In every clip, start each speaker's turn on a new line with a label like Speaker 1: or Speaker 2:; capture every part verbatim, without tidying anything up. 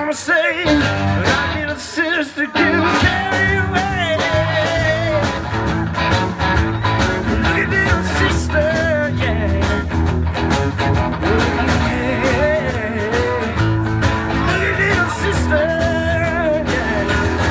Speaker 1: mama say, I need a sister to carry you away. Look at little sister, yeah. Look at little sister, yeah.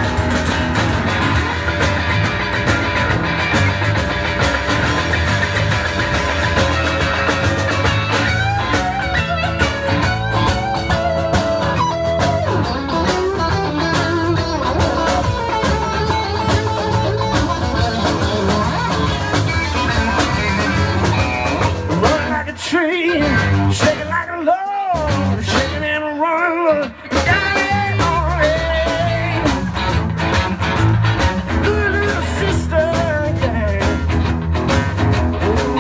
Speaker 1: Tree, shaking like a log, shaking and a run, got it on it. Ooh, little sister, yeah. Ooh,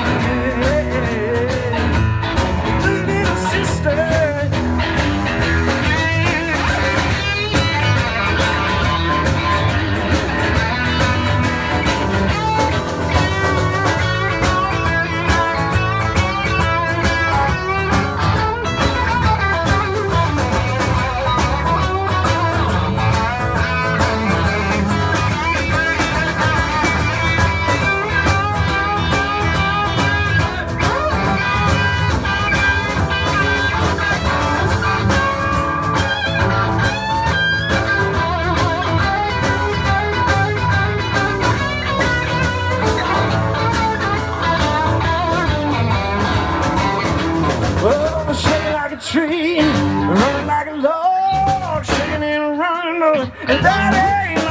Speaker 1: yeah. Ooh, little sister. Oh, shaking like a tree, running like a log, shaking and running, and that ain't